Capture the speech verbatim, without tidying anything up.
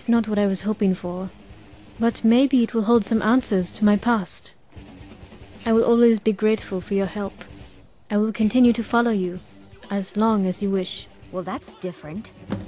not what I was hoping for, but maybe it will hold some answers to my past. I will always be grateful for your help. I will continue to follow you, as long as you wish. Well, that's different.